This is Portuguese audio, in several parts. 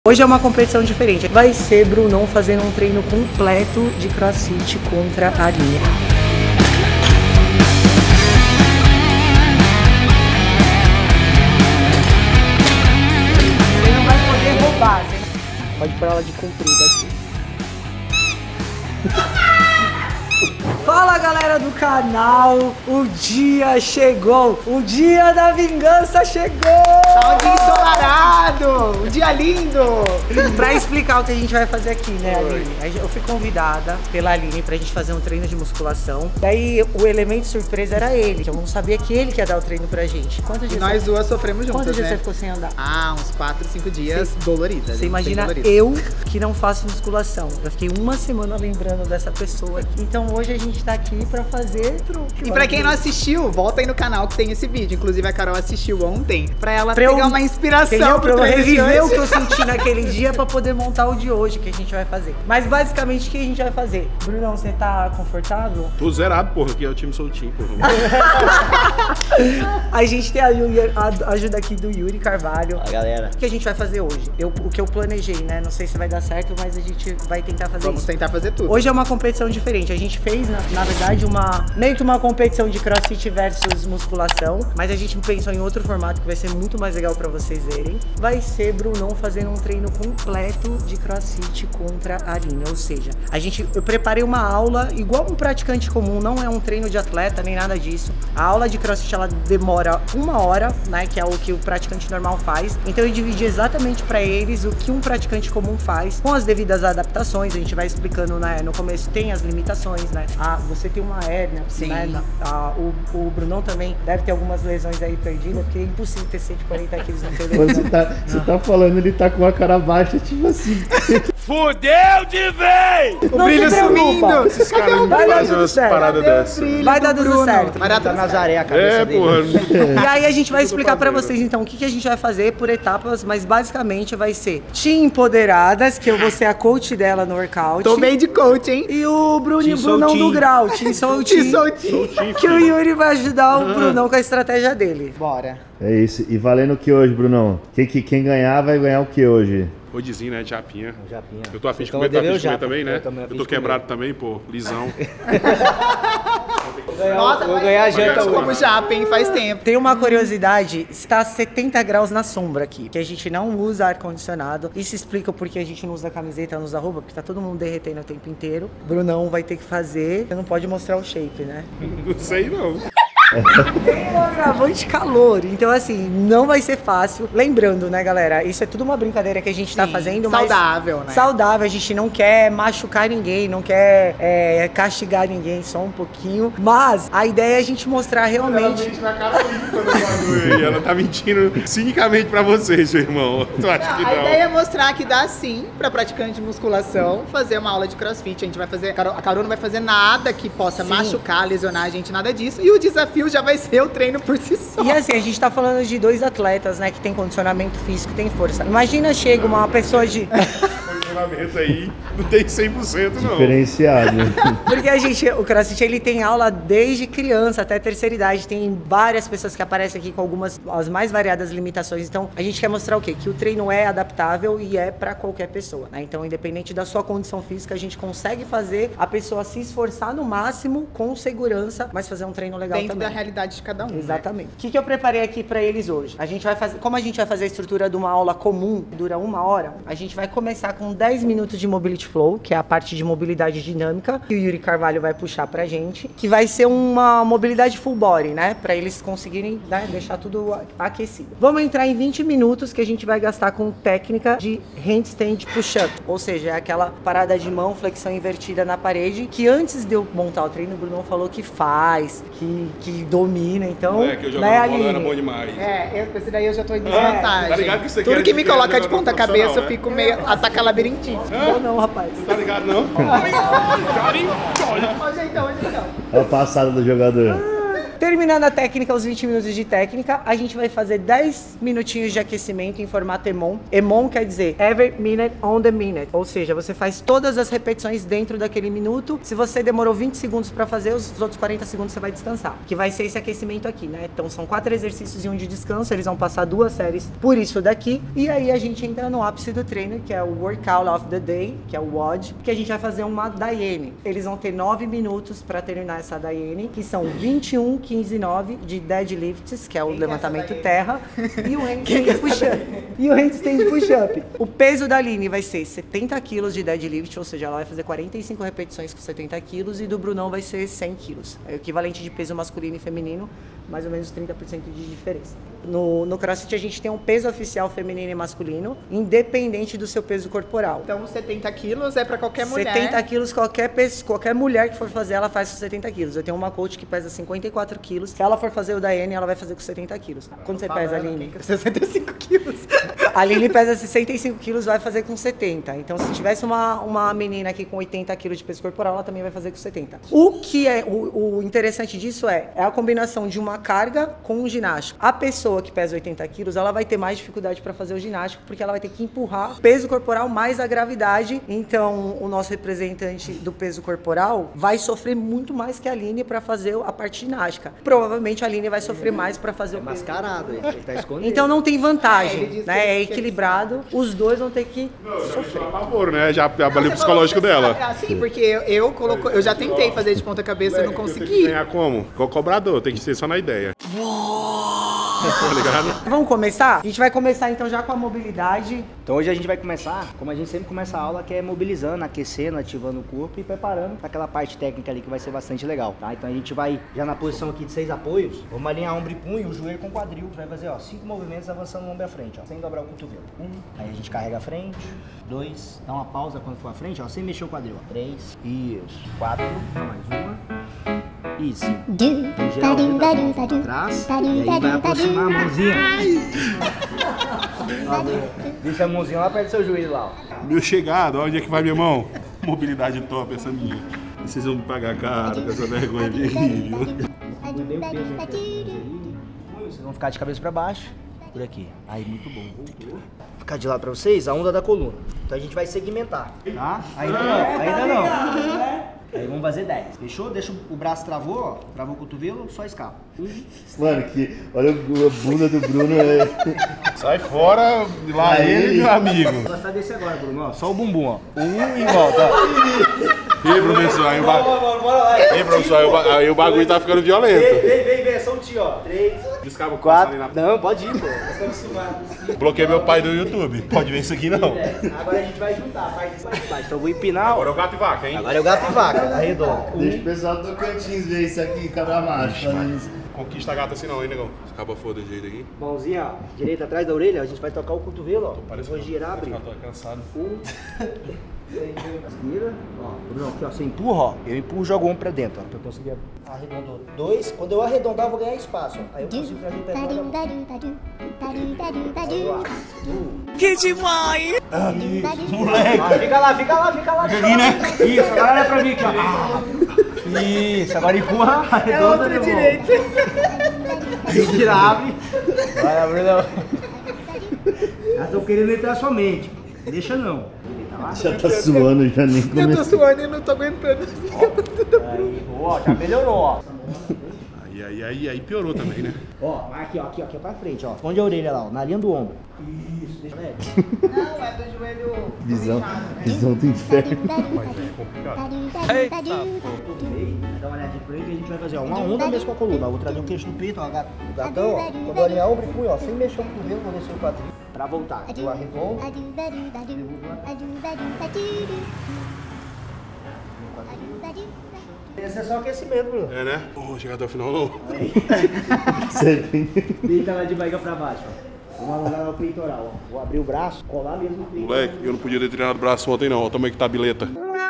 Hoje é uma competição diferente. Vai ser Brunão fazendo um treino completo de crossfit contra a Aline. Você não vai poder roubar. Pode pôr ela de comprida aqui. Fala galera do canal, o dia chegou, o dia da vingança chegou! Tá um dia ensolarado, um dia lindo! Pra explicar o que a gente vai fazer aqui, né, Aline? Eu fui convidada pela Aline pra gente fazer um treino de musculação. Daí o elemento surpresa era ele, que eu não sabia que ele que ia dar o treino pra gente. Quantos dias nós duas sofremos juntas, Quantos dias né? você ficou sem andar? Ah, uns 4, 5 dias doloridas. Você imagina eu que não faço musculação. Eu fiquei uma semana lembrando dessa pessoa aqui. Então hoje a gente tá aqui pra fazer truque. E pra quem não assistiu, volta aí no canal que tem esse vídeo. Inclusive a Carol assistiu ontem. Pra ela pegar uma inspiração pra eu reviver o que eu senti naquele dia pra poder montar o de hoje que a gente vai fazer. Mas basicamente o que a gente vai fazer? Brunão, você tá confortável? Tô zerado, porra, aqui é o time soltinho, porra. A gente tem a ajuda aqui do Yuri Carvalho. Fala, galera. O que a gente vai fazer hoje? O que eu planejei, né? Não sei se vai dar certo, mas a gente vai tentar fazer Vamos tentar fazer tudo. Hoje é uma competição diferente. A gente fez, na verdade, meio que uma competição de crossfit versus musculação. Mas a gente pensou em outro formato que vai ser muito mais legal pra vocês verem. Vai ser Brunão fazendo um treino completo de crossfit contra a Aline. Ou seja, eu preparei uma aula igual um praticante comum. Não é um treino de atleta, nem nada disso. A aula de crossfit, ela demora 1 hora, né? Que é o que o praticante normal faz. Então eu dividi exatamente pra eles o que um praticante comum faz, com as devidas adaptações. A gente vai explicando, né? No começo tem as limitações, né? Você tem uma hérnia, né? O Brunão também deve ter algumas lesões aí perdidas, porque é impossível ter 140 quilos no telefone. Você tá falando, ele tá com a cara baixa, tipo assim. Fudeu de vez! O brilho sumindo! Esses caras vai dar fazem tudo umas certo. paradas dessas. Vai dar tudo certo. Vai dar tudo Nazaré a cabeça dele. Porra. E aí a gente vai explicar pra vocês então o que a gente vai fazer por etapas, mas basicamente vai ser Team Empoderadas, que eu vou ser a coach dela no workout. Tô bem de coach, hein? E o Brunão do Grau, Team Soltinho. Que o Yuri vai ajudar o Brunão com a estratégia dele. Bora. É isso. E valendo o que hoje, Brunão? Quem ganhar vai ganhar o que hoje? Hojezinho, né? De japinha. Japinha. Eu tô afim de comer, tá afim de comer também, né? Eu tô quebrado também, pô. Lisão. Nossa, vou ganhar a janta hoje. Como japa, hein? Faz tempo. Tem uma curiosidade, está 70 graus na sombra aqui, que a gente não usa ar-condicionado. Isso explica porque a gente não usa camiseta, não usa roupa, porque tá todo mundo derretendo o tempo inteiro. Brunão vai ter que fazer, você não pode mostrar o shape, né? Não sei, não. Tem um agravante calor, então assim, não vai ser fácil. Lembrando, né, galera, isso é tudo uma brincadeira que a gente tá fazendo, mas saudável, né? Saudável, a gente não quer machucar ninguém, não quer castigar ninguém, só um pouquinho. Mas a ideia é a gente mostrar realmente... Ela mente na cara limpa no bagulho aí, ela tá mentindo cinicamente pra vocês, meu irmão. Tu acha que não? A ideia é mostrar que dá sim pra praticante de musculação fazer uma aula de crossfit. A gente vai fazer, a Carol não vai fazer nada que possa machucar, lesionar a gente, nada disso. E o desafio já vai ser o treino por si só. E assim, a gente tá falando de 2 atletas, né, que tem condicionamento físico, tem força. Imagina, chega uma pessoa de... Condicionamento aí não tem 100% não. Diferenciado. Porque o CrossFit, ele tem aula desde criança até terceira idade. Tem várias pessoas que aparecem aqui com as mais variadas limitações. Então, a gente quer mostrar o quê? Que o treino é adaptável e é pra qualquer pessoa, né? Então, independente da sua condição física, a gente consegue fazer a pessoa se esforçar no máximo, com segurança, mas fazer um treino legal dentro também. Da realidade de cada um. Exatamente. O que eu preparei aqui pra eles hoje? A gente vai fazer, como a gente vai fazer a estrutura de uma aula comum, que dura 1 hora, a gente vai começar com 10 minutos de Mobility Flow, que é a parte de mobilidade dinâmica, que o Yuri Carvalho vai puxar pra gente, que vai ser uma mobilidade full body, né? Pra eles conseguirem, né, deixar tudo aquecido. Vamos entrar em 20 minutos que a gente vai gastar com técnica de handstand push-up, ou seja, é aquela parada de mão, flexão invertida na parede, que antes de eu montar o treino, o Bruno falou que faz, que domina, então... É, que eu jogava bola era bom demais. Esse daí eu já tô em desvantagem. Tá ligado que isso aqui Tudo é que me coloca de ponta cabeça, eu né? fico meio ataca labirintite. Não, rapaz. Tá ligado, não? Hoje então. Olha a passada do jogador. Terminando a técnica, os 20 minutos de técnica, a gente vai fazer 10 minutinhos de aquecimento em formato EMOM. EMOM quer dizer every minute on the minute, ou seja, você faz todas as repetições dentro daquele minuto. Se você demorou 20 segundos para fazer, os outros 40 segundos você vai descansar, que vai ser esse aquecimento aqui, né? Então são 4 exercícios e um de descanso, eles vão passar 2 séries por isso daqui, e aí a gente entra no ápice do treino, que é o Workout of the Day, que é o WOD, que a gente vai fazer uma Daiane. Eles vão ter 9 minutos para terminar essa Daiane, que são 21, 15 e 9 de deadlifts, que é o levantamento terra, e o handstand push-up. E o handstand push-up. O peso da Aline vai ser 70 quilos de deadlift, ou seja, ela vai fazer 45 repetições com 70 quilos, e do Brunão vai ser 100 quilos. É o equivalente de peso masculino e feminino, mais ou menos 30% de diferença. No CrossFit a gente tem um peso oficial feminino e masculino, independente do seu peso corporal. Então 70 quilos é pra qualquer mulher. 70 quilos, qualquer mulher que for fazer, ela faz com 70 quilos. Eu tenho uma coach que pesa 54 quilos. Se ela for fazer o Daiane, ela vai fazer com 70 quilos. Quanto você pesa, Aline? 65 quilos. A Aline pesa 65 quilos, vai fazer com 70. Então, se tivesse uma menina aqui com 80 quilos de peso corporal, ela também vai fazer com 70. O que é o interessante disso é a combinação de uma carga com um ginástico. A pessoa que pesa 80 quilos, ela vai ter mais dificuldade para fazer o ginástico, porque ela vai ter que empurrar peso corporal mais a gravidade. Então, o nosso representante do peso corporal vai sofrer muito mais que a Aline para fazer a parte ginástica. Provavelmente a Aline vai sofrer mais para fazer o peso. Mascarado, ele tá escondido. Então não tem vantagem, né? É equilibrado, os dois vão ter que sofrer. A favor, né? Já abalei o psicológico dela. Sim, porque eu já tentei fazer de ponta cabeça e não consegui. Ganhar como? Com o cobrador, tem que ser só na ideia. Tá ligado? Vamos começar? A gente vai começar então já com a mobilidade. Então hoje a gente vai começar, como a gente sempre começa a aula, que é mobilizando, aquecendo, ativando o corpo e preparando para aquela parte técnica ali que vai ser bastante legal, tá? Então a gente vai já na posição aqui de 6 apoios, vamos alinhar ombro e punho, o joelho com o quadril, vai fazer ó 5 movimentos avançando o ombro à frente, ó, sem dobrar o cotovelo. 1, aí a gente carrega a frente, 2, dá uma pausa quando for à frente, ó, sem mexer o quadril, ó. 3, isso, 4, mais uma. Isso. Em geral, pra trás. E aí vai aproximar a mãozinha. Deixa a mãozinha lá perto do seu joelho lá, ó. Meu chegado, onde é que vai minha mão? Mobilidade top, essa minha. Vocês vão me pagar caro com essa vergonha de rir. Bem o peso aí. Vocês vão ficar de cabeça pra baixo. Por aqui. Aí, muito bom. Voltou. Vou ficar de lado pra vocês, a onda da coluna. Então a gente vai segmentar, tá? Ainda não. Aí vamos fazer 10. Fechou? Deixa o braço travou, ó. Travou o cotovelo, só escala. Mano, olha a bunda do Bruno. Sai fora, lá ele, meu amigo. Vou gostar desse agora, Bruno, ó. Só o bumbum, ó. E volta, ó. E aí, professor, aí aí o bagulho tá ficando violento. Vem, soltinho, ó. 3, Descaba o 4. na... Não, pode ir, pô. Bloqueei meu pai do YouTube. Pode ver isso aqui, não. Agora a gente vai juntar a parte de baixo. Então eu vou empinar, ó. Agora é o gato e vaca, hein? Agora é o gato e vaca, arredondo. Deixa o pessoal do Tocantins ver isso aqui, cada macho. Conquista a gata assim não, hein, negão? Acaba foda de jeito aqui. Mãozinha, ó, direita atrás da orelha, a gente vai tocar o cotovelo, ó. Parecendo Vou girar, abrir. Eu tô cansado. Vira, ó, Bruno, aqui, ó, você empurra, ó. Eu empurro e jogo o ombro pra dentro, ó, pra eu conseguir arredondar. 2, quando eu arredondar, eu vou ganhar espaço, ó. Aí eu consigo trazer o pé pra Que demais! moleque! Fica lá. Fica aqui, né? Isso, agora olha pra mim aqui, ó. Isso, agora empurra, arredonda, meu irmão. Respira, abre. Vai lá, Bruno. Elas estão querendo entrar sua mente. Deixa não. Já tá suando, já nem começou. Eu tô suando e não tô aguentando. Aí, ó, já melhorou, ó. Aí piorou também, né? Ó, aqui pra frente, ó. Esconde a orelha lá, ó, na linha do ombro. Isso, deixa leve. Não, é do joelho. Visão do inferno. Mas é complicado. Eita, dá uma olhadinha por aí que a gente vai fazer, ó, uma onda mesmo com a coluna. Vou trazer o queixo do peito, ó, o gatão, ó. Quando eu alinhar ombro e punho, ó, sem mexer o cotovelo, vou descer o quadril. Pra voltar, eu arredondo. Esse é só aquecimento, Bruno. É, né? Não vou chegar até o final, não. Deita lá de barriga pra baixo, ó. Vamos alongar o peitoral, ó. Vou abrir o braço, colar mesmo o peito. Moleque, eu não podia ter treinado o braço ontem, não. Olha o tamanho que tá a bileta.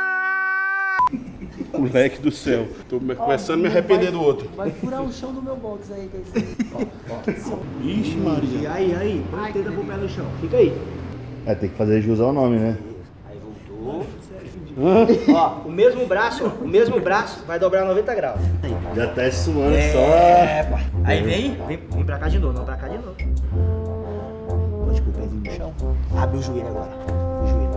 Moleque do céu. Tô começando a me arrepender do outro. Vai furar o chão do meu box aí, que é isso. Ixi, Maria. E aí, tenta pôr o pé no chão. Fica aí. É, tem que fazer jus ao nome, né? Aí voltou. Ó, o mesmo braço vai dobrar 90 graus. Já tá suando É, pai. Aí vem pra cá de novo, não pra cá de novo. Pode pôr o pezinho no chão. Abre o joelho agora. O joelho.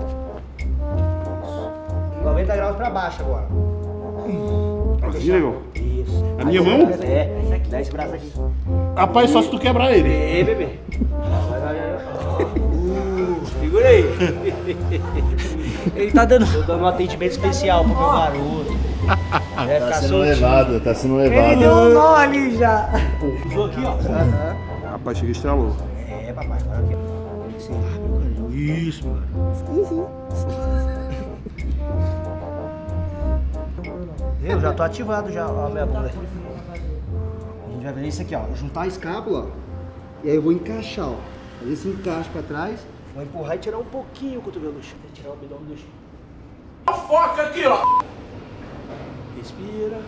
Isso. 90 graus pra baixo agora. Aqui, negão. Isso. A minha mão? É, dá esse braço aqui. Rapaz, só se tu quebrar ele. Ei, bebê. Segura aí. Ele tá dando. Tô dando um atendimento especial pro meu garoto. Deve Tá ficar sendo soltinho. levado, tá sendo Ele levado. deu um nó ali já. Usou aqui, ó. Rapaz, chega e estralou. É, papai, agora aqui. Você abre, cara. Isso, mano. Eu já tô ativado já, ó, a minha bunda. A gente vai ver isso aqui, ó. Juntar a escápula, ó. E aí eu vou encaixar, ó. Fazer esse encaixe pra trás. Vou empurrar e tirar um pouquinho o cotovelo do chão. Tirar o abdômen do chão. A foca aqui, ó. Respira.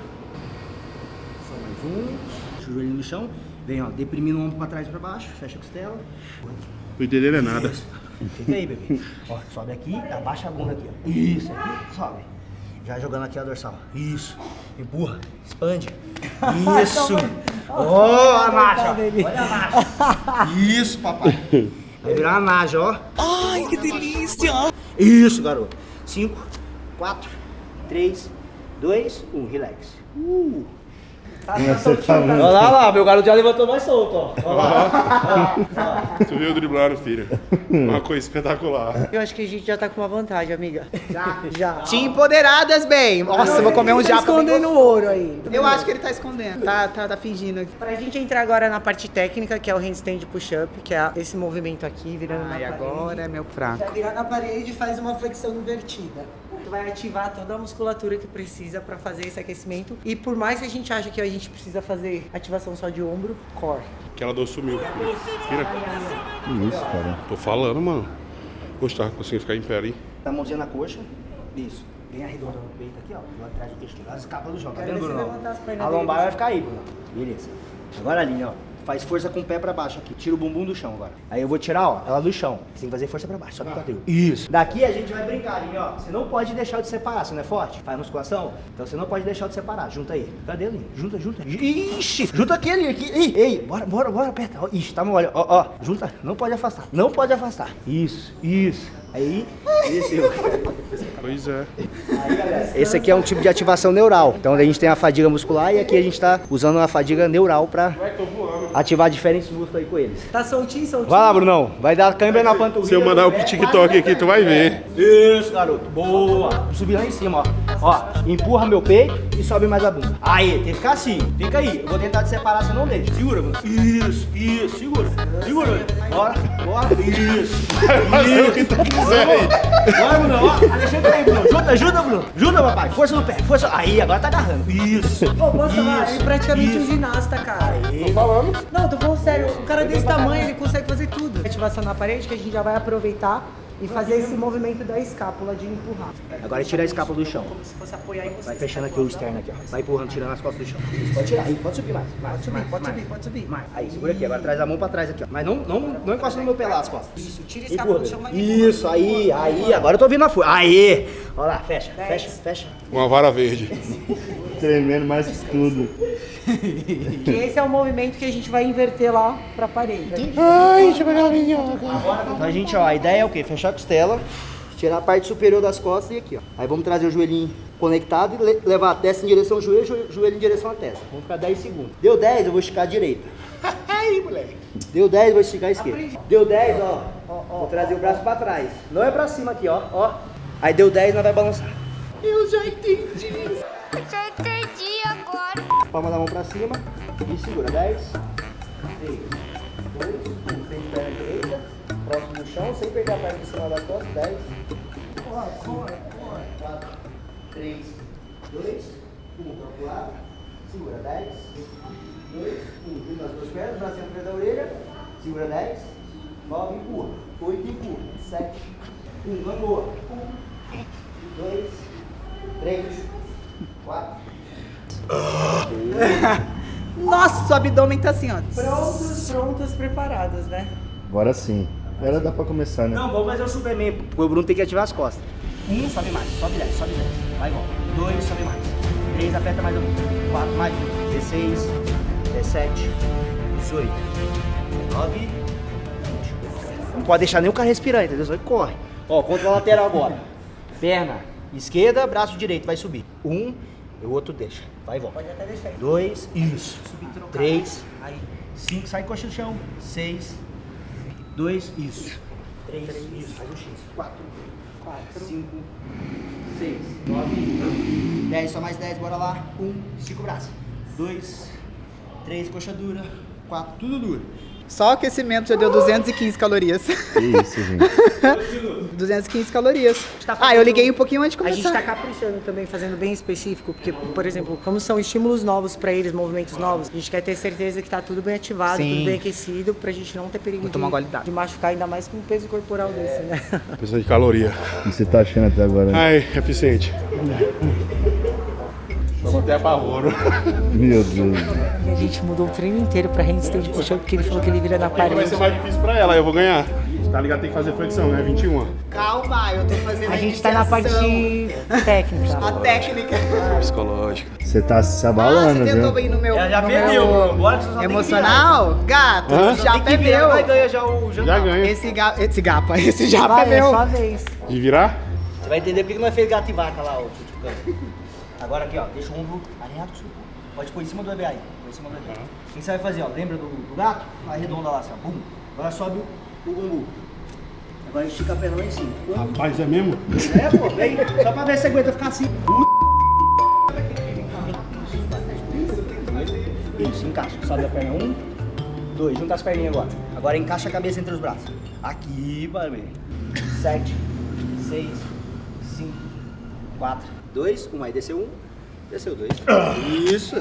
Só mais um. Deixa o joelhinho no chão. Vem, ó, deprimindo o ombro pra trás e pra baixo. Fecha a costela. Não entendendo é nada. Fica aí, bebê. Ó, sobe aqui, abaixa a bunda aqui, ó. Isso, aqui, sobe. Já jogando aqui a dorsal. Isso. Empurra, expande. Isso. Ó, a naja. Olha a naja. Isso, papai. Vai virar uma naja, ó. Ai, que delícia! Isso, garoto. 5, 4, 3, 2, 1. Relax. Você tá muito... Olha lá, meu garoto já levantou mais solto, ó. Olha lá. Tu viu driblar, filho? Uma coisa espetacular. Eu acho que a gente já tá com uma vantagem, amiga. Já. Te empoderadas bem. Nossa, eu vou comer um Tá japa. escondendo o ouro aí. Eu acho que ele tá escondendo. Tá fingindo aqui. Pra gente entrar agora na parte técnica, que é o handstand push-up, que é esse movimento aqui, virando na Ai, parede. agora é meu fraco. Já virar na parede e faz uma flexão invertida. Tu vai ativar toda a musculatura que precisa pra fazer esse aquecimento. E por mais que a gente ache que a gente precisa fazer ativação só de ombro, core. Aquela dor sumiu. Tira. Que isso, cara. Tô falando, mano. Poxa, tá conseguindo ficar em pé ali. Dá a mãozinha na coxa. Isso. Bem arredondando o peito aqui, ó. Lá atrás do queixo. As escapas do chão. Tá Quero vendo, ver você Bruno? levantar as pernas A dele, lombar assim. vai ficar aí, Bruno. Beleza. Agora a linha, ó. Faz força com o pé pra baixo aqui. Tira o bumbum do chão agora. Aí eu vou tirar, ó, ela do chão. Você tem que fazer força pra baixo. Sobe o quadril. Isso. Daqui a gente vai brincar, linha, ó. Você não pode deixar de separar. Você não é forte? Faz musculação? Então você não pode deixar de separar. Junta aí. Cadê, linha? Junta. Ixi! Junta aqui, linha. Aqui. Ei, bora, aperta. Ó, ixi, tá mole. Ó. Junta. Não pode afastar. Isso. Aí, desceu. Pois é. Aí, galera, esse aqui é um tipo de ativação neural. Então a gente tem a fadiga muscular e aqui a gente tá usando a fadiga neural pra ativar diferentes músculos aí com eles. Tá soltinho? Vai lá, Brunão. Vai dar câimbra na panturrilha. Se eu mandar pro TikTok aqui, tu vai ver. Isso, garoto. Boa. Vou subir lá em cima, ó. Empurra meu peito e sobe mais a bunda. Aí, tem que ficar assim. Fica aí. Eu vou tentar te separar, você não deixa. Segura, Bruno. Isso. Segura. Bora. Isso. Fazer o que tu quiser aí. Bora, Bruno. Ó, Alexandre aí, Bruno. Junta, Bruno. Junta, papai. Força no pé. Força. Aí, agora tá agarrando. Isso. Pô, posso falar? Ele é praticamente um ginasta, cara. Tô falando. Não, tô falando sério. O cara desse tamanho, ele consegue fazer tudo. Ativação na parede, que a gente já vai aproveitar e fazer esse movimento da escápula de empurrar. Agora tira a escápula do chão. Como se fosse apoiar em você. Vai fechando aqui o externo aqui, ó. Vai empurrando, tirando as costas do chão. Isso, pode tirar. Aí, pode subir mais. Pode subir. Mais. Aí, segura aqui. Agora traz a mão pra trás aqui, ó. Mas não encosta no meu pelado as costas. Isso, tira a escápula do chão, mas empurra. Isso, aí. Agora eu tô vindo a força. Aí. Olha lá, fecha. Uma vara verde. Tremendo mais que tudo. E esse é o movimento que a gente vai inverter lá pra parede. Ai, deixa eu pegar a minhoca. Então a gente, ó, a ideia é o quê? Fechar a costela, tirar a parte superior das costas e aqui, ó. Aí vamos trazer o joelhinho conectado e levar a testa em direção ao joelho, joelho em direção à testa. Vamos ficar 10 segundos. Deu 10, eu vou esticar a direita. Aí, moleque. Deu 10, eu vou esticar a esquerda. Deu 10, ó. Vou trazer o braço pra trás. Não é pra cima aqui, ó. Aí deu 10, nós vai balançar. Eu já entendi. Já entendi agora. Palma da mão pra cima e segura. 10, 3, 2, 1. Sem perna direita. Próximo no chão, sem perder a perna de cima das costas. 10, 4, 3, 2, 1. Calcular. Segura. 10, 2, 1. Vira as duas pernas, bracinho atrás da orelha. Segura. 10, 9, empurra. 8, empurra. 7, 1. Vai boa. 1, 2, 3, 4. Nossa, o abdômen tá assim, ó. Prontos, preparados, né? Agora sim. Agora dá pra começar, né? Não, vamos fazer o Superman, porque o Bruno tem que ativar as costas. 1, sobe mais, sobe 10. Vai igual. 2, sobe mais. 13, aperta mais um. 4, mais um. 16, 17, 18, 19, 20. Não pode deixar nem o cara respirar, entendeu? Só que corre. Ó, contra a lateral agora. Perna esquerda, braço direito, vai subir. 1, o outro deixa. Vai e volta. Pode até deixar aí. 2, isso. Subir, trocar. 3, Aí. 5, sai coxa no chão. 6, 2, isso. 3, isso. Faz um X. 4, 5, 6, 9, 10, só mais 10, bora lá. 1, estica o braço. 2, 3, coxa dura. 4, tudo duro. Só o aquecimento já deu 215 calorias. Que isso, gente. 215 calorias. Tá fazendo- Ah, eu liguei um pouquinho antes de A gente começar. tá caprichando também, fazendo bem específico, porque, por exemplo, como são estímulos novos pra eles, movimentos novos, a gente quer ter certeza que tá tudo bem ativado, Sim. tudo bem aquecido, pra gente não ter perigo Vou tomar um gole d'água. de machucar, ainda mais com um peso corporal desse, né? Precisa de caloria. O que você tá achando até agora? Ai, eficiente. Só até apavoro. Meu Deus. E a gente mudou o treino inteiro pra handstand push-up, porque ele falou que ele vira na Vai parede. ser mais difícil pra ela, eu vou ganhar. Tá ligado? Tem que fazer flexão, né? 21. Calma, eu tô fazendo A gente tá na parte técnica. A técnica. Psicológica. Você tá se Ah, abalando, você tentou viu? ir no meu, Já no perdeu, meu bora que você só tem que emocional? Gato, Hã? esse japa é Tem que virar, meu. vai ganhar já o Já jantar. ganha. Esse japa Vai, é é meu. sua vez. De virar? Você vai entender porque que nós fez gato e vaca lá, ô Tutucano. Agora aqui, ó, deixa o ombro alinhado com o seu corpo. Pode pôr em cima do EVA aí, põe em cima do EVA. O que você vai fazer, ó, lembra do gato? Arredonda lá, assim, ó, bum. Agora sobe o bumbum. Agora estica a perna lá em cima. Rapaz, é mesmo? É, pô, vem, só pra ver se aguenta ficar assim. Isso, encaixa. Sobe a perna, 1, 2, junta as perninhas agora. Agora encaixa a cabeça entre os braços. Aqui, vai ver. 7, 6, 5, 4, 2, 1, aí desceu 1, desceu 2. Isso.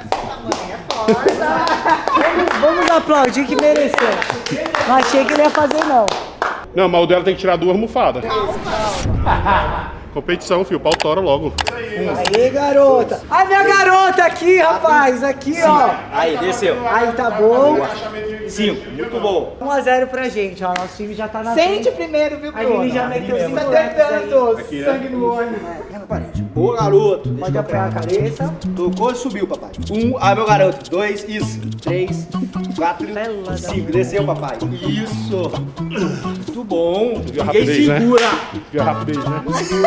Vamos aplaudir que mereceu. Não achei que ele ia fazer, não. Não, mas o dela tem que tirar 2 almofadas. Competição, filho. Pau tora logo. Aí, garota. A minha garota aqui, rapaz. Aqui, ó. Aí, desceu. Aí, tá bom. 5, muito bom. 1-0 pra gente, ó. Nosso time já tá na Sente frente. primeiro, viu, A Lili já Bruno? meteu 5 Tá reps aí. tentando, sangue no olho. Pé na parede. Ô, garoto. Deixa Pode eu apoiar a cabeça. Tocou e subiu, papai. 1, meu garoto. 2, isso. 3, 4, Bela da 5. Desceu, papai. Isso. Muito bom. Viu a Ninguém rapidez, né? segura. Viu a rapidez, né?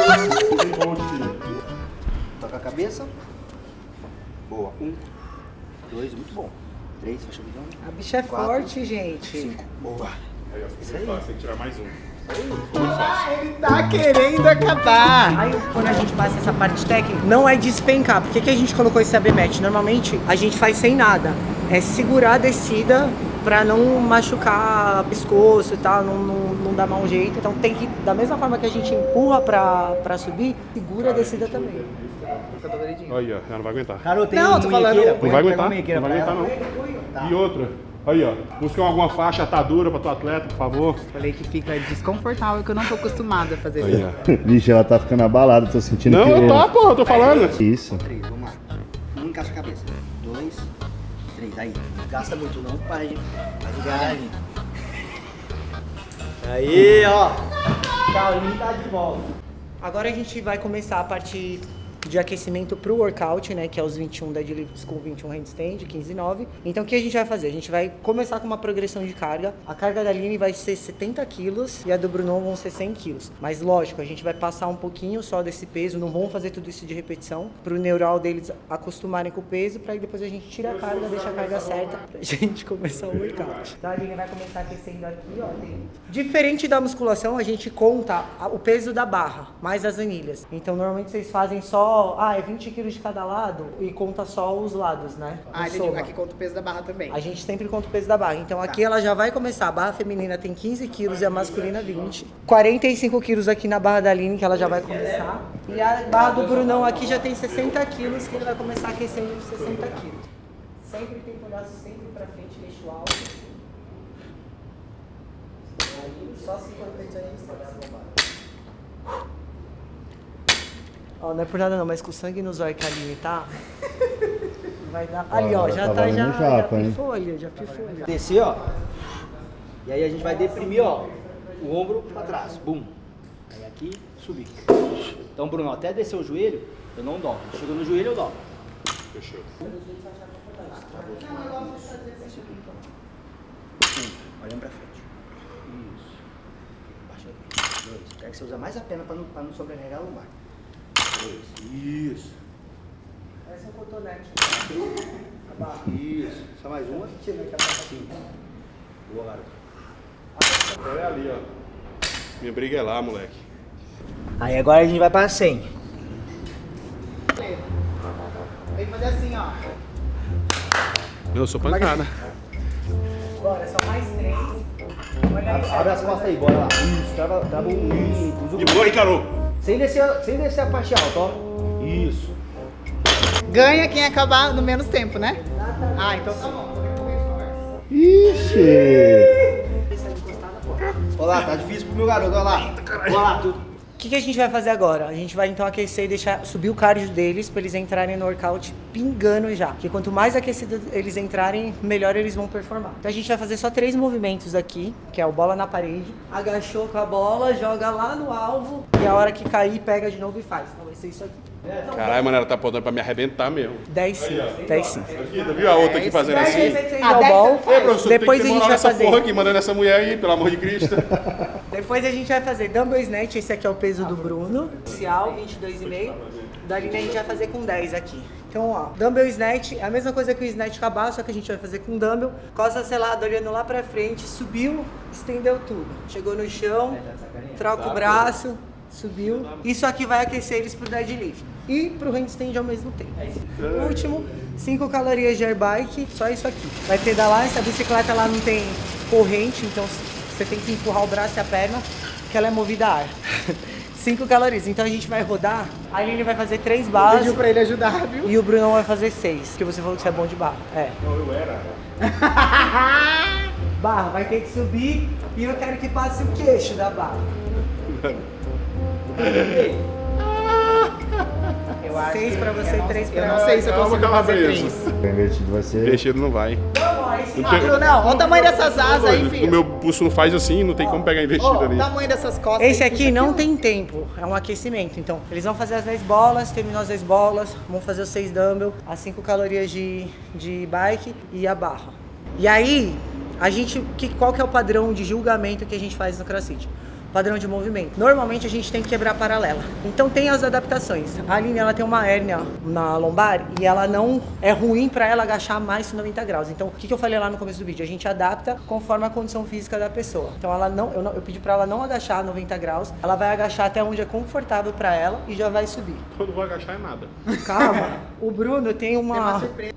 Toca a cabeça. Boa. 1, 2, muito bom. 3, fecha o bidão. A bicha é 4, forte, gente. 5. Boa. Tem que tirar mais um. Ele tá querendo acabar. Aí, quando a gente passa essa parte técnica, não é despencar. Por que a gente colocou esse AB match? Normalmente, a gente faz sem nada. É segurar a descida pra não machucar pescoço e tal, não dar mau jeito. Então tem que, da mesma forma que a gente empurra pra subir, segura a descida também. Aí, ó. Ela não vai aguentar. Garoto, tem Não, tô falando- munhequeira, Não põe- vai pega aguentar. uma munhequeira Não vai pra aguentar, ela. não. E outra. Aí, ó. Busca alguma faixa atadura pra tua atleta, por favor. Falei que fica desconfortável, que eu não tô acostumada a fazer Aí, isso. ó. Vixe, ela tá ficando abalada, tô sentindo Não, que... eu tô, pô. Eu tô falando. Isso. 3, vamos lá. 1, encaixa a cabeça. 2, 3, aí. Não gasta muito não, pai. Vai ligar. Aí, ó. Carlinhos tá de volta. Agora a gente vai começar a parte de aquecimento pro workout, né, que é os 21 deadlifts com 21 handstand, 15 e 9. Então o que a gente vai fazer? A gente vai começar com uma progressão de carga. A carga da Aline vai ser 70 quilos e a do Bruno vão ser 100 quilos. Mas lógico, a gente vai passar um pouquinho só desse peso, não vamos fazer tudo isso de repetição, pro neural deles acostumarem com o peso, pra aí depois a gente tira a carga, deixa a carga certa pra gente começar o workout. Então a Aline vai começar aquecendo aqui, ó. Diferente da musculação, a gente conta o peso da barra, mais as anilhas. Então normalmente vocês fazem só, é 20 quilos de cada lado e conta só os lados, né? Ah, O entendi. soma. Aqui conta o peso da barra também. A gente sempre conta o peso da barra. Então aqui ela já vai começar. A barra feminina tem 15 quilos e a masculina 20. 45 quilos aqui na barra da Aline, que ela já vai começar. E a barra do Brunão aqui já tem 60 quilos, que ele vai começar aquecendo com 60 quilos. Sempre tem que olhar sempre pra frente, deixa o alto. Aí, só 50 vezes Ó, não é por nada não, mas com o sangue no zóio que a Aline tá, vai dar... Ali, ó, já tá tá, valendo japa, hein? pifou ali, já pifou ali. Descer, ó. E aí a gente vai deprimir, ó, o ombro pra trás. Bum. Aí aqui, subir. Então, Bruno, até descer o joelho, Eu não dobro. Chegou no joelho, eu dobro. Fechou. Olhando pra frente. Isso. Baixa aqui. 2. Quero que você use mais a perna pra não sobrecarregar a lombar. 2. Isso. Essa é um cotonete. Isso. Só mais uma. Chega aqui a assim. Boa, garoto. É ali, ó. Minha briga é lá, moleque. Aí agora a gente vai pra 100. Tem que fazer assim, ó. Não, eu sou pancada. Agora, só mais 3. Olha aí. Abre as costas aí, bora lá. Isso, trava o isso. E boa, hein, Carol? Sem descer a parte alta, ó. Isso. Ganha quem acabar no menos tempo, né? Ah, então tá bom. Ixi! Olha lá, tá difícil pro meu garoto, olha lá. Olha lá, tudo. O que a gente vai fazer agora? A gente vai então aquecer e deixar subir o cardio deles para eles entrarem no workout pingando já. Porque quanto mais aquecidos eles entrarem, melhor eles vão performar. Então a gente vai fazer só 3 movimentos aqui, que é o bola na parede, agachou com a bola, joga lá no alvo e a hora que cair, pega de novo e faz. Então vai ser isso aqui. Caralho, mano, ela tá apontando pra me arrebentar mesmo. 10 sim, 10 sim. Aqui, tu viu a outra aqui fazendo assim? Depois a gente vai fazer. Porra aqui, mandando essa mulher aí, pelo amor de Cristo. Depois a gente vai fazer dumbbell snatch, esse aqui é o peso do Bruno. Inicial, 22,5. Dali a gente vai fazer com 10 aqui. Então, ó, dumbbell snatch é a mesma coisa que o snatch cabal, só que a gente vai fazer com dumbbell. Costa selada, olhando lá pra frente, subiu, estendeu tudo. Chegou no chão, troca o braço, subiu. Isso aqui vai aquecer eles pro deadlift e pro handstand ao mesmo tempo. O último, 5 calorias de air bike, só isso aqui. Vai pedalar, essa bicicleta lá não tem corrente, então você tem que empurrar o braço e a perna, que ela é movida a ar. 5 calorias. Então a gente vai rodar, a Aline vai fazer 3 barras. Pediu pra ele ajudar, viu? E o Bruno vai fazer 6, porque você falou que você é bom de barra. É. Não, eu era. Barra, vai ter que subir e eu quero que passe o queixo da barra. Eu acho 6 pra você, 3 pra Eu não sei se eu Calma, consigo calma, fazer Breno. 3. O investido vai ser. Vestido não vai. Brunão, olha o tamanho dessas asas aí, O filho. meu pulso não faz assim, não tem como pegar investido Ó, ali. o tamanho dessas costas. Esse aí, aqui não tem tempo, é um aquecimento. Então, eles vão fazer as 10 bolas, terminou as 10 bolas, vão fazer os 6 dumbbell, as 5 calorias de bike e a barra. E aí, qual que é o padrão de julgamento que a gente faz no CrossFit? Padrão de movimento. Normalmente a gente tem que quebrar paralela. Então tem as adaptações. A Aline, ela tem uma hérnia na lombar e ela não é ruim para ela agachar mais de 90 graus. Então o que eu falei lá no começo do vídeo? A gente adapta conforme a condição física da pessoa. Então eu pedi para ela não agachar 90 graus. Ela vai agachar até onde é confortável para ela e já vai subir. Eu não vou agachar em nada. Calma. O Bruno tem uma uma... surpresa.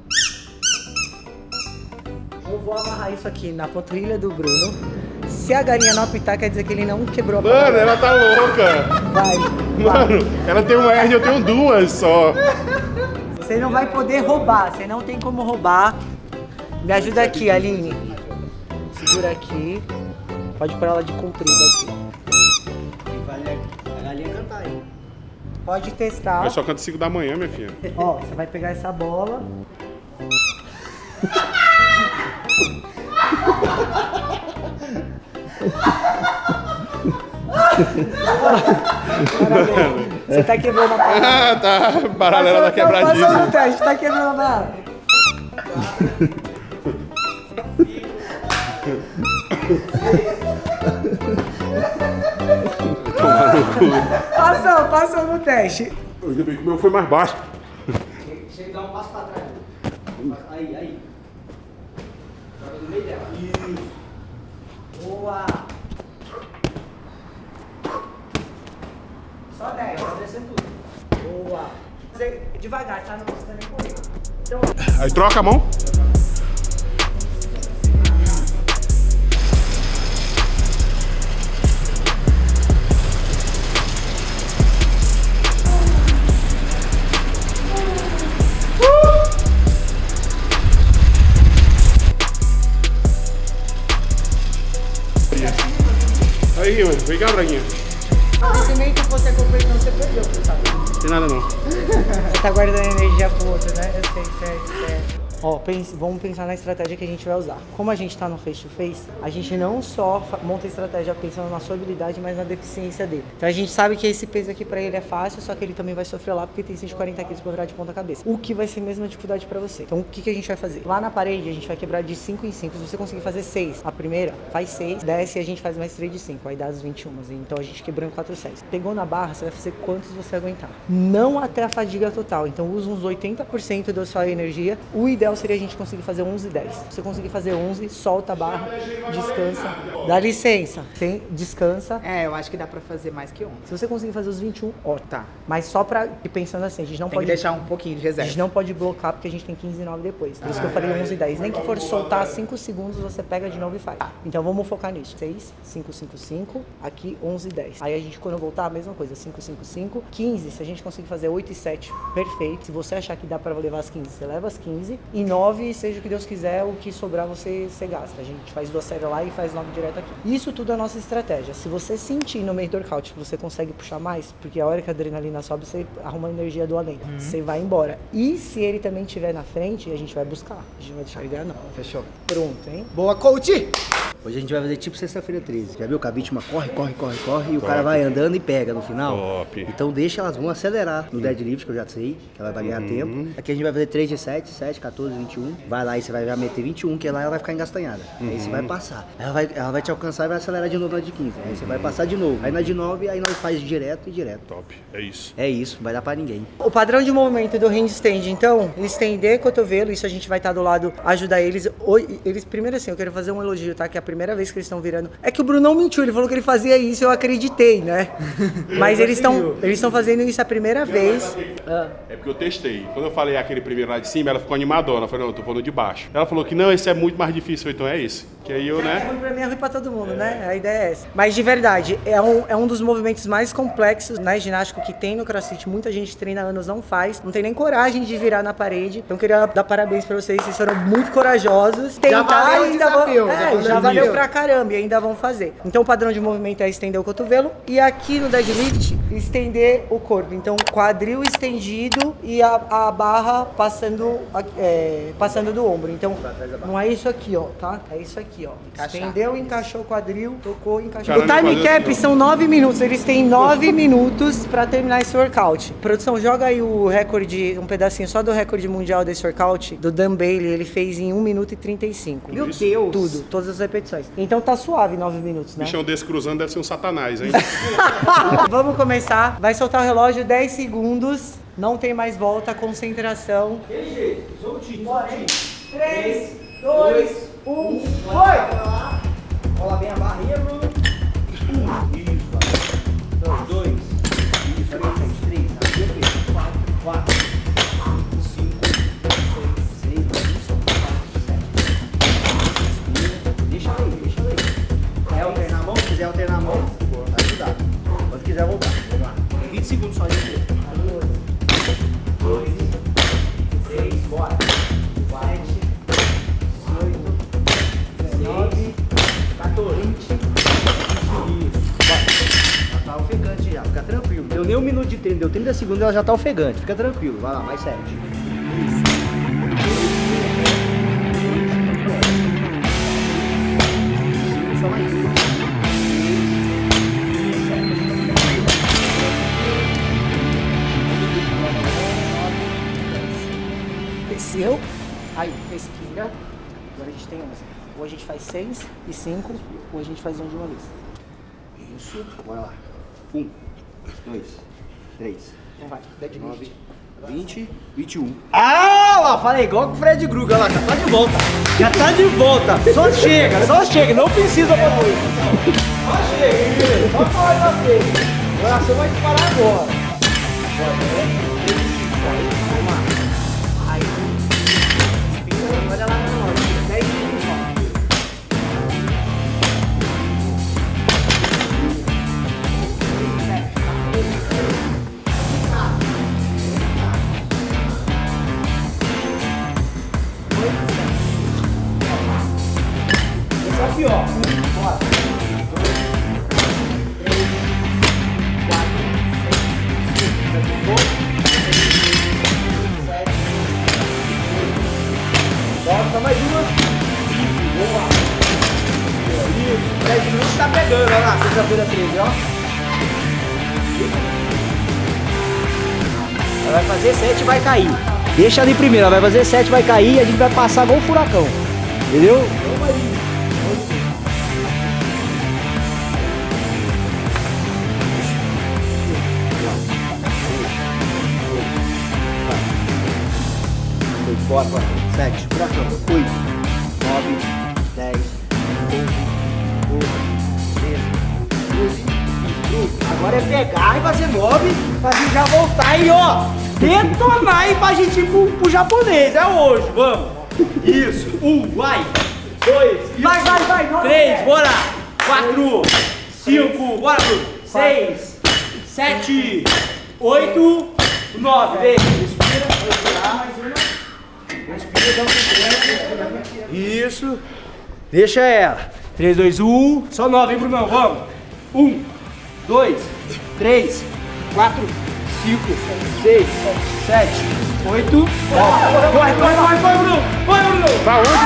Eu vou amarrar isso aqui na panturrilha do Bruno. Se a galinha não apitar, quer dizer que ele não quebrou a Mano, paralela. ela tá louca. Vai. Mano, ela tem uma hérnia, eu tenho 2 só. Você não vai poder roubar, você não tem como roubar. Me ajuda aqui, Aline. Segura aqui. Pode pôr ela de comprida aqui. A galinha cantar aí. Pode testar. Eu só canto 5 da manhã, minha filha. Ó, você vai pegar essa bola. Você tá quebrando a barra. Ah, tá. Paralela da quebradiça. Passou no teste, tá quebrando a barra. Passou no teste. Ainda bem que o meu foi mais baixo. Chega e dá um passo pra trás. Aí. Joga no meio dela. Isso. Boa. Só 10. Vai descendo tudo. Boa. Fazer devagar, tá? Não precisa nem correr. Então, Aí troca a mão. Aí, mano, vem cá, Braguinha. conhecimento que você comprou, então você perdeu, você sabe? Tem nada não. Você tá guardando energia pro outro, né? Eu sei, certo. Ó, vamos pensar na estratégia que a gente vai usar. Como a gente tá no face-to-face, a gente não só monta a estratégia pensando na sua habilidade, mas na deficiência dele. Então a gente sabe que esse peso aqui pra ele é fácil, só que ele também vai sofrer lá porque tem 140 kg pra virar de ponta cabeça. O que vai ser a mesma dificuldade pra você. Então o que a gente vai fazer? Lá na parede a gente vai quebrar de 5 em 5. Se você conseguir fazer 6, a primeira faz 6, desce e a gente faz mais 3 de 5. Aí dá as 21. Então a gente quebrou em 4 séries. Pegou na barra, você vai fazer quantos você aguentar. Não até a fadiga total. Então usa uns 80% da sua energia. O ideal seria a gente conseguir fazer 11 e 10. Se você conseguir fazer 11, solta a barra, descansa. Dá licença. Descansa. É, eu acho que dá pra fazer mais que 11. Se você conseguir fazer os 21, ó, tá. Mas só pra ir pensando assim, a gente não Tem pode que deixar um pouquinho de reserva. A gente não pode blocar porque a gente tem 15 e 9 depois. Por isso que eu falei 11 e 10. Nem que for soltar 5 segundos, você pega de novo e faz. Então vamos focar nisso. 6, 5, 5, 5. Aqui 11 e 10. Aí a gente, quando voltar, a mesma coisa. 5, 5, 5. 15, se a gente conseguir fazer 8 e 7, perfeito. Se você achar que dá pra levar as 15, você leva as 15. E 9, seja o que Deus quiser, o que sobrar você gasta. A gente faz 2 séries lá e faz 9 direto aqui. Isso tudo é a nossa estratégia. Se você sentir no meio do workout que você consegue puxar mais, porque a hora que a adrenalina sobe, você arruma a energia do além. Você vai embora. E se ele também estiver na frente, a gente vai buscar. A gente não vai deixar ele ganhar, não. Fechou. Pronto, hein? Boa, coach! Hoje a gente vai fazer tipo sexta-feira 13. Já viu que a vítima corre e o cara vai andando e pega no final? Top. Então deixa elas vão acelerar no deadlift, que eu já sei, que ela vai ganhar tempo. Aqui a gente vai fazer 3 de 7, 7, 14, 21. Vai lá e você vai meter 21, que lá ela vai ficar engastanhada. Aí você vai passar. Ela vai te alcançar e vai acelerar de novo na de 15. Aí você vai passar de novo. Aí na de 9, aí nós faz direto e direto. Top, é isso. É isso, não vai dar pra ninguém. O padrão de movimento do handstand, então, estender cotovelo, isso a gente vai estar do lado, ajudar eles. Primeiro assim, eu quero fazer um elogio, tá? Que é a primeira vez que eles estão virando. É que o Bruno não mentiu, ele falou que ele fazia isso, eu acreditei, né? Mas eles estão fazendo isso a primeira vez. É porque eu testei. Quando eu falei aquele primeiro lá de cima, ela ficou animadona. Eu falei, não, eu tô falando de baixo. Ela falou que não, esse é muito mais difícil, então é esse. Que aí eu, É né? ruim pra mim, é ruim pra todo mundo, né? A ideia é essa. Mas de verdade, é um dos movimentos mais complexos, né, ginástico que tem no CrossFit. Muita gente treina há anos, não faz. Não tem nem coragem de virar na parede. Então eu queria dar parabéns pra vocês foram muito corajosos. Já valeu o desafio. Já valeu pra caramba e ainda vão fazer. Então o padrão de movimento é estender o cotovelo. E aqui no deadlift, estender o corpo. Então quadril estendido e a barra passando do ombro. Então não é isso aqui, ó, tá? É isso aqui, ó. Encaixar. Estendeu, encaixou o quadril, tocou, encaixou. Caramba, O time fazer cap assim, ó. são 9 minutos. Eles têm 9 minutos pra terminar esse workout. Produção, joga aí o recorde, um pedacinho só do recorde mundial desse workout, do Dan Bailey. Ele fez em 1 minuto e 35. Meu Deus! Tudo, todas as repetições. Então tá suave 9 minutos, né? Bichão desse cruzando deve ser um satanás, hein? Vamos começar. Vai soltar o relógio 10 segundos. Não tem mais volta, concentração. 3, 2, 1, foi! Rola bem a barrinha, Bruno. Isso, 2. Isso, ali em frente. 3. Aqui eu vejo. 4. 5. 6. 7. Deixa ela aí. Quer alternar a mão? Se quiser alternar a mão, vai ajudar. Quando quiser voltar. Vamos lá. 20 segundos só de 2, 3, bora. 7, 18, 19, 14, 20. Isso. Bora. Já tá ofegante já, fica tranquilo. Deu nem 1 minuto de treino, deu 30 segundos e ela já tá ofegante. Fica tranquilo, vai lá, mais 7. Só mais 2. Desceu. Aí, respira. Agora a gente tem 11. Ou a gente faz 6 e 5, ou a gente faz 1 de uma vez. Isso, bora lá. 1, 2, 3, Então vai, deadlift. 20, 21. Ah, lá, falei igual com o Fred Krueger, lá, já tá de volta. Já tá de volta. Só chega, não precisa pra muito. Só chega, só faz na frente. O coração vai disparar agora. Vamos lá. Aí, respira, olha lá na hora. 10 segundos só. Esse aqui, ó. Bora. 2, 3, 4, 5. Já ficou? 7, 8, 9, 10. Quinta-feira 13, ó. Ela vai fazer 7 e vai cair. Deixa ali primeiro, ela vai fazer 7 vai cair e a gente vai passar igual um furacão. Entendeu? Vamos aí. Bora, 7, furacão, 8, 9, 10, 11, 12, 13, 14. Agora é pegar e fazer 9 pra gente já voltar e ó, detonar aí pra gente ir pro japonês. É hoje, vamos. Isso, 1, vai. 2, vai. 3, bora. 4, 5, bora. 6, 7, 8, 9. Vem, respira, mais uma. Isso. Deixa ela. 3, 2, 1. Só 9, hein, Brunão? Vamos. 1, 2, 3, 4, 5, 6, 7, 8. Vai, Bruno. Vai, Bruno. Pra onde?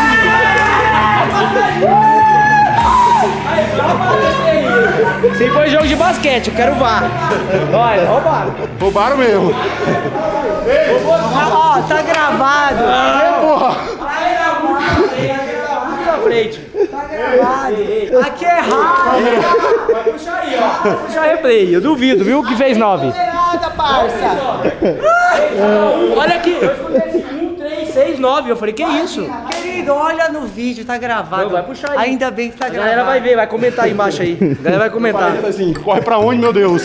Isso aí foi jogo de basquete, eu quero VAR. Olha, roubaram. Roubaram mesmo. Ó, tá gravado. Tá gravado. Aqui é rádio. Vai puxar aí, ó. Vai puxar replay. Eu duvido, viu? Que fez 9. Nada, parça. Olha aqui. Eu escutei 1, 3, 6, 9. Eu falei, que isso? Querido, olha no vídeo, tá gravado. Não, vai puxar aí. Ainda bem que tá A gravado. galera vai ver, vai comentar aí embaixo aí. A galera vai comentar. Assim, corre pra onde, meu Deus?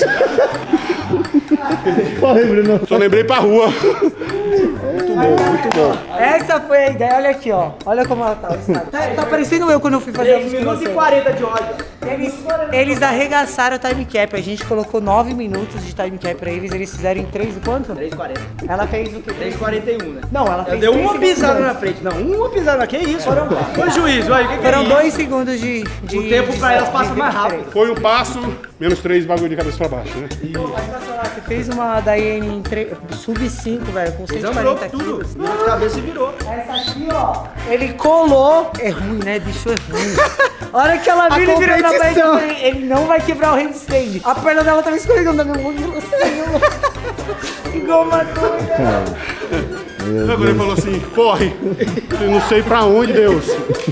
Corre, Bruno. Só lembrei pra rua. Muito bom. Essa foi a ideia, olha aqui, ó. Olha como ela tá. Tá parecendo eu quando eu fui fazer a 3 minutos e musculação. 40 de ódio. Eles arregaçaram o time cap. A gente colocou 9 minutos de time cap pra eles. Eles fizeram em 3 e quanto? 3,40. Ela fez o quê? 3,41, né? Não, ela fez Deu 3 uma segundos pisada antes. na frente. Não, uma pisada na. Que isso? Ô juiz, olha, o que é Foram isso? 2 segundos de O tempo pra elas passa mais rápido. Foi um passo, menos 3 bagulho de cabeça pra baixo, né? Você fez uma Daiane em sub 5, velho, com Virou 140 tudo. quilos. Virou de cabeça e virou. Essa aqui, ó, ele colou. É ruim, né, bicho? É ruim. A hora que ela vira, ele virou na frente, competição. ele não vai quebrar o handstand. A perna dela tava escorregando da minha mão. Igual uma doida. Agora ele falou assim, corre. Eu não sei pra onde, Deus.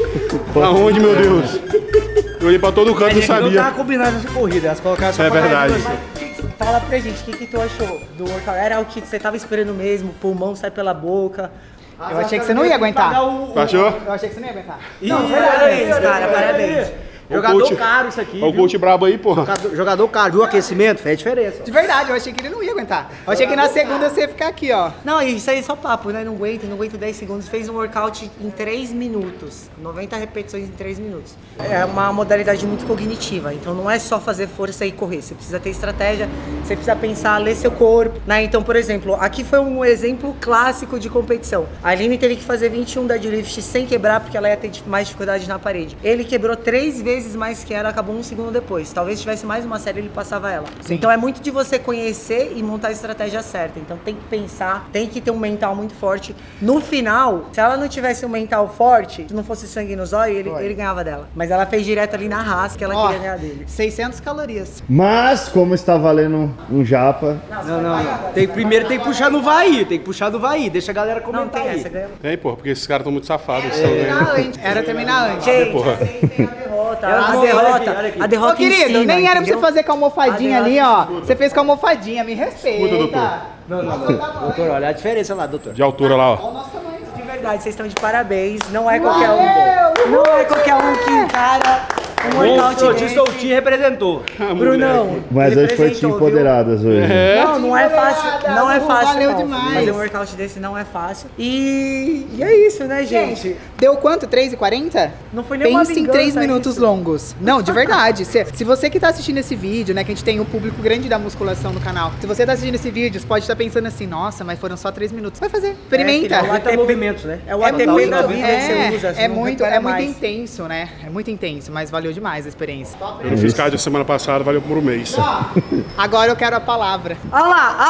Pra onde, meu Deus? Eu olhei pra todo canto e não Não sabia. tava combinando essa corrida, elas colocaram só É pra verdade. ganhar de você. Fala pra gente, o que tu achou do workout? Era o que você tava esperando mesmo? O pulmão sai pela boca. Eu achei que você não ia aguentar. Tu achou? Eu achei que você não ia aguentar. Não, parabéns, cara, parabéns. Jogador coach- caro isso aqui. Olha o viu? coach brabo aí, porra. Jogador caro, viu o aquecimento? Fez diferença. De verdade, eu achei que ele não ia aguentar. Eu achei que na segunda você ia ficar aqui, ó. Não, isso aí é só papo, né? Não aguento 10 segundos. Fez um workout em 3 minutos. 90 repetições em 3 minutos. É uma modalidade muito cognitiva, então não é só fazer força e correr. Você precisa ter estratégia, você precisa pensar, ler seu corpo, né? Então, por exemplo, aqui foi um exemplo clássico de competição. A Aline teve que fazer 21 deadlift sem quebrar, porque ela ia ter mais dificuldade na parede. Ele quebrou 3 vezes mais que ela, acabou 1 segundo depois. Talvez tivesse mais uma série, ele passava ela. Sim. Então é muito de você conhecer e montar a estratégia certa. Então tem que pensar, tem que ter um mental muito forte. No final, se ela não tivesse um mental forte, se não fosse sangue nos olhos, ele ganhava dela. Mas ela fez direto ali na raça que ela Ó, queria ganhar dele. 600 calorias. Mas, como está valendo um japa, Não. Primeiro tem que puxar no vai, deixa a galera comentar Não tem aí. essa, ganha. Tem, porra, porque esses caras estão muito safados. Eles estão ganhando. Terminar antes. Era terminar antes. Gente, porra. tem a derrota. Olha aqui. A derrota Ô, querido, ensina, nem era pra entendeu? você fazer com a almofadinha ali, ó. Você fez com a almofadinha, me respeita. Escuta, doutor. Não. Doutor, olha a diferença lá, doutor. De altura lá, ó. Olha o nosso tamanho. De verdade, vocês estão de parabéns. Não é qualquer um. Não é qualquer um que encara um workout Monstro, desse. Soltinho representou. Brunão. mas hoje foi representou, Team viu? Empoderadas hoje. Não é fácil. Não é fácil. Valeu não. demais. Fazer um workout desse não é fácil. E é isso, né, gente? Gente, deu quanto? 3h40? Não foi nenhuma Pensa em vingança 3 minutos isso. longos. Não, de verdade. Se você que tá assistindo esse vídeo, né, que a gente tem um público grande da musculação no canal. Se você tá assistindo esse vídeo, você pode estar pensando assim, nossa, mas foram só 3 minutos. Vai fazer. Experimenta. filho, Até movimentos, né? É o ATP da vida que você usa. você é não muito repara mais. intenso, né? É muito intenso, mas valeu demais a experiência. Eu não fiz cardio semana passada, valeu por um mês. Agora eu quero a palavra. Olha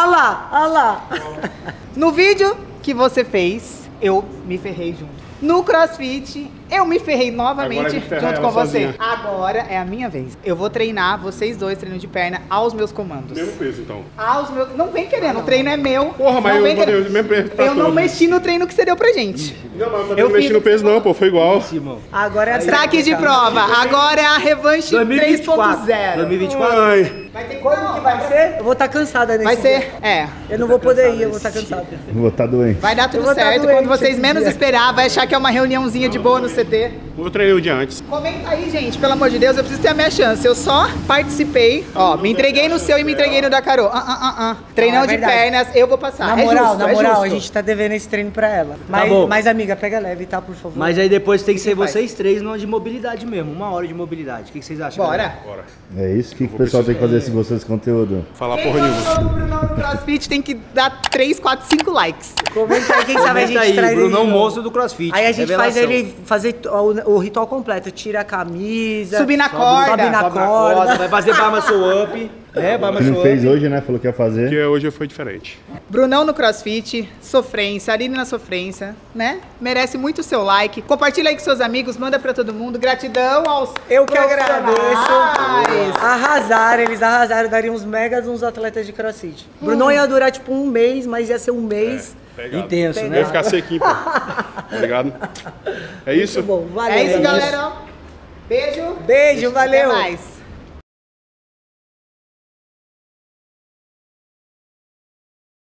lá. No vídeo que você fez, eu me ferrei junto. No CrossFit, Eu me ferrei Agora a novamente gente ferra junto ela com você. sozinha. Agora é a minha vez. Eu vou treinar vocês dois treinando de perna aos meus comandos. Mesmo peso, então. Aos meus... Não vem querendo, o treino é meu. Porra, mas não eu vem botei querendo. o mesmo peso pra Eu não todos. mexi no treino que você deu pra gente. Não, mas eu Eu não mexi fiz- no peso não, pô. Foi igual. Simão. Agora é a Está aqui de prova. Agora é a revanche 2024. 3.0. 2024. Ai. Vai ter que Como que vai ser? Eu vou estar cansada nesse Vai ser, dia. é. Eu não vou poder ir, eu vou estar cansada. Vou estar doente. Vai dar Eu tudo vou tá certo. doente Quando vocês esse menos dia. esperar, vai achar que é uma reuniãozinha de boa no CT. Eu treinei o dia antes. Comenta aí, gente, pelo amor de Deus, eu preciso ter a minha chance. Eu só participei, ó, me entreguei no seu e me entreguei no da Carol. Treinão Não, é de verdade. pernas, eu vou passar. Na É moral, justo, na é moral, justo. a gente tá devendo esse treino pra ela. bom. Mas amiga, pega leve, tá, por favor. Mas aí depois tem que ser Vai. vocês três numa de mobilidade mesmo. 1 hora de mobilidade. O que vocês acham? Bora. Bora. É isso que o pessoal tem que fazer se gostou desse conteúdo. Falar Quem porra nenhuma. gostou do Brunão no CrossFit tem que dar 3, 4, 5 likes. Comenta aí, quem sabe a Comenta gente aí, traz ele Brunão de novo. monstro do CrossFit. Aí a gente faz Revelação. ele fazer o ritual completo. Tira a camisa. Subir na corda. Sobe na Sobe na corda. vai fazer bar muscle up. Bar Que não muscle fez up. hoje, né? Falou que ia fazer. Porque hoje foi diferente. Brunão no CrossFit, sofrência, Aline na sofrência, né? Merece muito o seu like. Compartilha aí com seus amigos, manda pra todo mundo. Gratidão aos Eu que profissionais. agradeço. Arrasaram, eles arrasaram. Dariam uns megas uns atletas de crossfit. Brunão ia durar tipo um mês, mas ia ser um mês. Pegado. Intenso, Ia né? ficar sequinho, pô. Tá ligado? É isso? Muito bom, valeu. É isso, galera. Beijo. Beijo, valeu. Até mais.